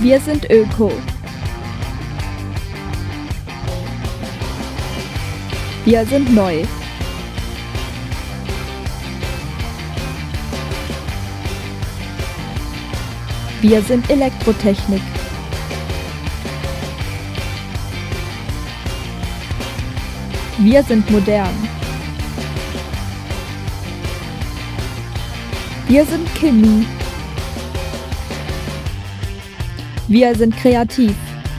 Wir sind Öko. Wir sind neu. Wir sind Elektrotechnik. Wir sind modern. Wir sind Chemie. Wir sind kreativ.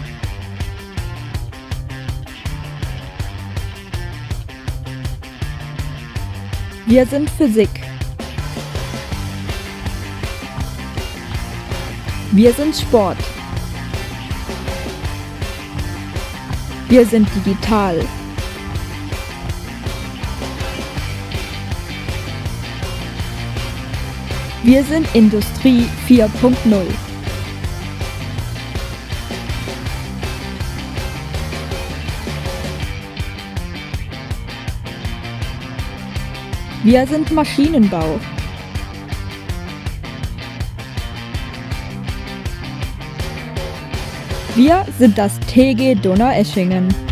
Wir sind Physik. Wir sind Sport. Wir sind digital. Wir sind Industrie 4.0. Wir sind Maschinenbau. Wir sind das TG Donaueschingen.